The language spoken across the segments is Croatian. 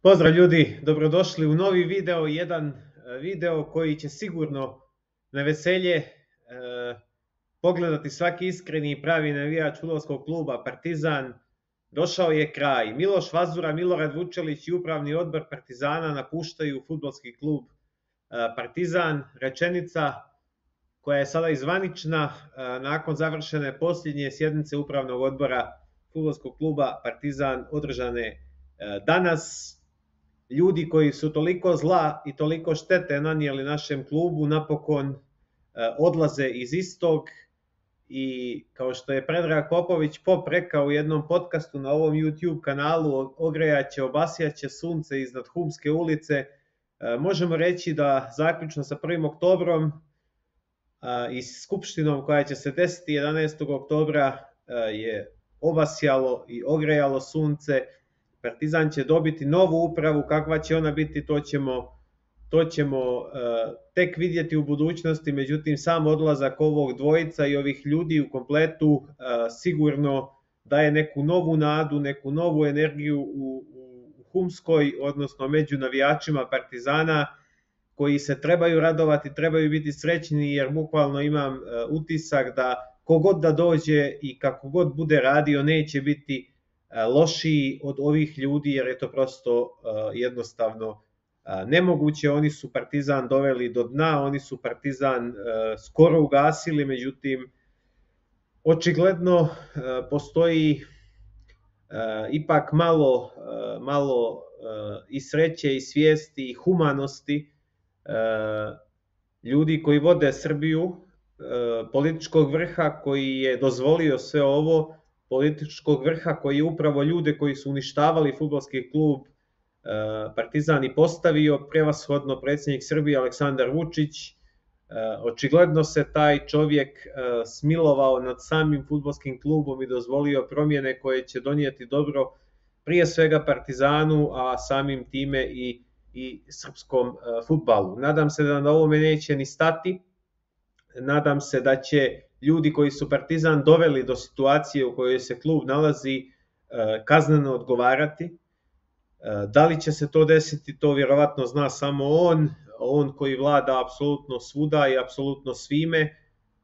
Pozdrav ljudi, dobrodošli u novi video, jedan video koji će sigurno na veselje pogledati svaki iskreni i pravi navijač fudbalskog kluba Partizan. Došao je kraj. Miloš Vazura, Milorad Vučelić i upravni odbor Partizana napuštaju fudbalski klub Partizan. Rečenica koja je sada izvanična nakon završene posljednje sjednice upravnog odbora fudbalskog kluba Partizan održane danas. Ljudi koji su toliko zla i toliko štete nanijeli našem klubu napokon odlaze iz istog i kao što je Predrag Popović Pop rekao u jednom podcastu na ovom YouTube kanalu, ogrejaće, obasjaće sunce iznad Humske ulice, možemo reći da zaključno sa 1. oktobrom i skupštinom koja će se desiti 11. oktobra je obasjalo i ogrejalo sunce. Partizan će dobiti novu upravu, kakva će ona biti, to ćemo tek vidjeti u budućnosti, međutim sam odlazak ovog dvojica i ovih ljudi u kompletu sigurno daje neku novu nadu, neku novu energiju u Humskoj, odnosno među navijačima Partizana, koji se trebaju radovati, trebaju biti srećni, jer bukvalno imam utisak da kogod da dođe i kako god bude radio neće biti lošiji od ovih ljudi, jer je to prosto jednostavno nemoguće. Oni su Partizan doveli do dna, oni su Partizan skoro ugasili, međutim očigledno postoji ipak malo i sreće i svijesti i humanosti ljudi koji vode Srbiju, političkog vrha koji je dozvolio sve ovo, političkog vrha koji je upravo ljude koji su uništavali fudbalski klub Partizan i postavio, prevashodno predsjednik Srbije Aleksandar Vučić. Očigledno se taj čovjek smilovao nad samim fudbalskim klubom i dozvolio promjene koje će donijeti dobro prije svega Partizanu, a samim time i srpskom fudbalu. Nadam se da na ovome neće ni stati. Nadam se da će ljudi koji su Partizan doveli do situacije u kojoj se klub nalazi kazneno odgovarati. Da li će se to desiti, to vjerovatno zna samo on koji vlada apsolutno svuda i apsolutno svime,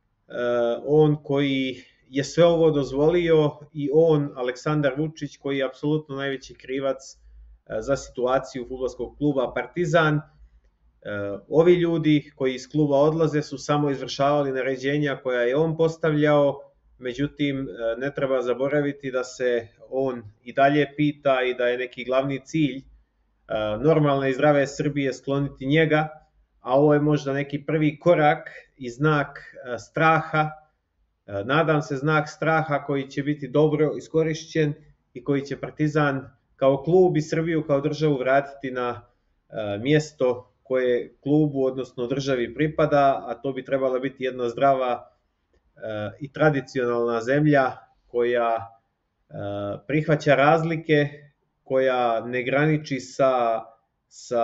on koji je sve ovo dozvolio i on, Aleksandar Vučić, koji je apsolutno najveći krivac za situaciju fudbalskog kluba Partizan. Ovi ljudi koji iz kluba odlaze su samo izvršavali naređenja koja je on postavljao, međutim ne treba zaboraviti da se on i dalje pita i da je neki glavni cilj normalne i zdrave Srbije skloniti njega, a ovo je možda neki prvi korak i znak straha, nadam se znak straha koji će biti dobro iskorišćen i koji će Partizan kao klub i Srbiju kao državu vratiti na mjesto koje klubu, odnosno državi pripada, a to bi trebala biti jedna zdrava i tradicionalna zemlja koja prihvaća razlike, koja ne graniči sa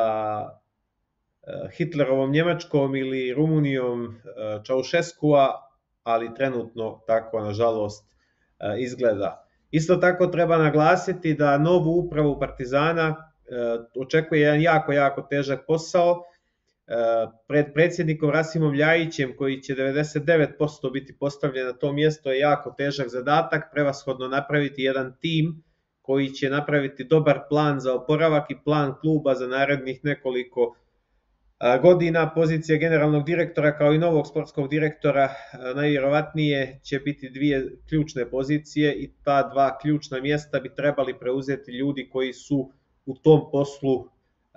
Hitlerovom Njemačkom ili Rumunijom Čaušeskua, ali trenutno tako nažalost izgleda. Isto tako treba naglasiti da novu upravu Partizana očekuje jedan jako težak posao. Pred predsjednikom Rasimom Ljajićem, koji će 99% biti postavljen na to mjesto, je jako težak zadatak, prevashodno napraviti jedan tim koji će napraviti dobar plan za oporavak i plan kluba za narednih nekoliko godina. Pozicija generalnog direktora kao i novog sportskog direktora najvjerovatnije će biti dvije ključne pozicije i ta dva ključna mjesta bi trebali preuzeti ljudi koji su u tom poslu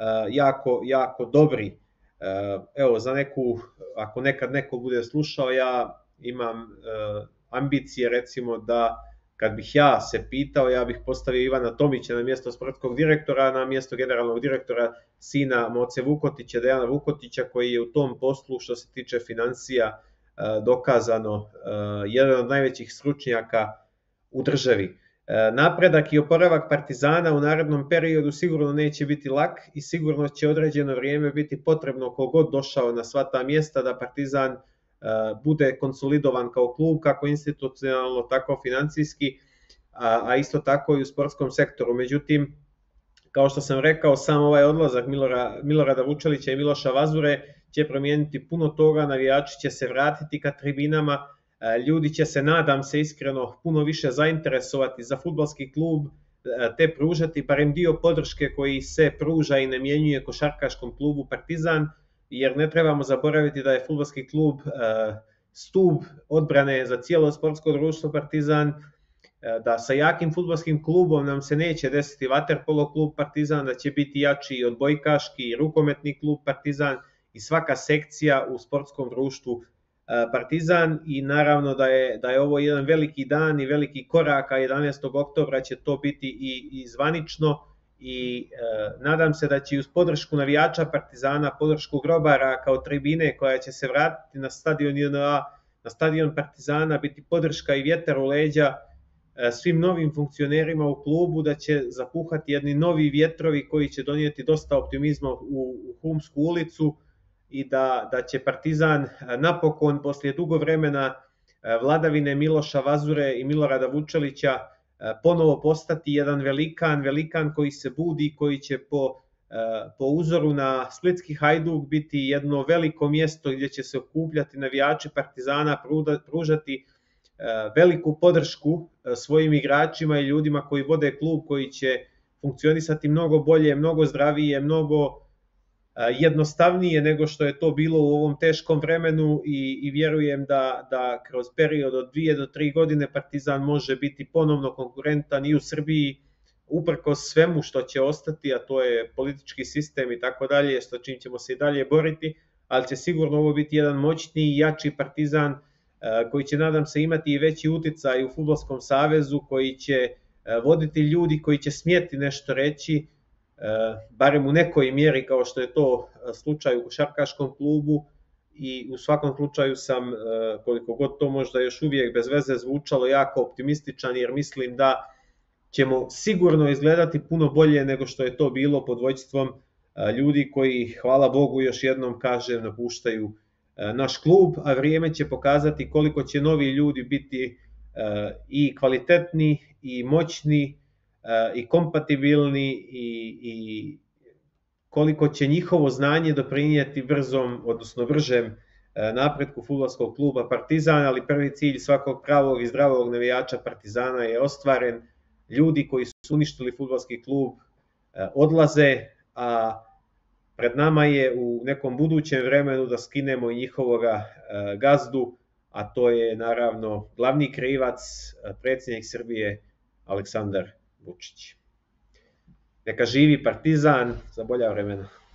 jako dobri. Evo, za neku, ako nekad neko bude slušao, ja imam ambicije, recimo, da kad bih ja se pitao, ja bih postavio Ivana Tomića na mjesto sportskog direktora, na mjesto generalnog direktora sina Moce Vukotića, Dejana Vukotića, koji je u tom poslu, što se tiče financija, dokazano jedan od najvećih stručnjaka u državi. Napredak i oporavak Partizana u narednom periodu sigurno neće biti lak i sigurno će određeno vrijeme biti potrebno kogod došao na sva ta mjesta da Partizan bude konsolidovan kao klub, kako institucionalno, tako financijski, a isto tako i u sportskom sektoru. Međutim, Kao što sam rekao, sam ovaj odlazak Milorada Vučelića i Miloša Vazure će promijeniti puno toga, navijači će se vratiti ka tribinama, ljudi će se, nadam se iskreno, puno više zainteresovati za fudbalski klub, te pružati barem dio podrške koji se pruža i namjenjuje košarkaškom klubu Partizan, jer ne trebamo zaboraviti da je fudbalski klub stub odbrane za cijelo sportsko društvo Partizan, da sa jakim fudbalskim klubom nam se neće desiti vaterpolo klub Partizan, da će biti jači i odbojkaški i rukometni klub Partizan i svaka sekcija u sportskom društvu Partizan, i naravno da je ovo jedan veliki dan i veliki korak, a 11. oktobra će to biti i zvanično, i nadam se da će uz podršku navijača Partizana, podršku grobara kao tribine koja će se vratiti na stadion JNA, na stadion Partizana, biti podrška i vjetar u leđa svim novim funkcionerima u klubu, da će zapuhati jedni novi vjetrovi koji će donijeti dosta optimizma u Humsku ulicu, i da će Partizan napokon poslije dugo vremena vladavine Miloša Vazure i Milorada Vučelića ponovo postati jedan velikan koji se budi, koji će po uzoru na splitski Hajduk biti jedno veliko mjesto gdje će se okupljati navijači Partizana, pružati veliku podršku svojim igračima i ljudima koji vode klub, koji će funkcionisati mnogo bolje, mnogo zdravije, mnogo jednostavnije nego što je to bilo u ovom teškom vremenu, i vjerujem da kroz period od 2 do 3 godine Partizan može biti ponovno konkurentan i u Srbiji, uprkos svemu što će ostati, a to je politički sistem i tako dalje, sa čim ćemo se i dalje boriti, ali će sigurno ovo biti jedan moćniji i jači Partizan koji će, nadam se, imati i veći uticaj u Fudbalskom savezu, koji će voditi ljudi koji će smjeti nešto reći, barem u nekoj mjeri kao što je to slučaj u košarkaškom klubu, i u svakom slučaju sam, koliko god to možda još uvijek bez veze zvučalo, jako optimističan, jer mislim da ćemo sigurno izgledati puno bolje nego što je to bilo pod vođstvom ljudi koji, hvala Bogu, još jednom kažem, napuštaju naš klub, a vrijeme će pokazati koliko će novi ljudi biti i kvalitetni i moćni i kompatibilni, i koliko će njihovo znanje doprinijeti bržem napretku fudbalskog kluba Partizan, ali prvi cilj svakog pravog i zdravog navijača Partizana je ostvaren. Ljudi koji su uništili fudbalski klub odlaze, a pred nama je u nekom budućem vremenu da skinemo i njihovoga gazdu, a to je naravno glavni krivac, predsjednik Srbije Aleksandar Vučić. Neka živi Partizan, za bolja vremena.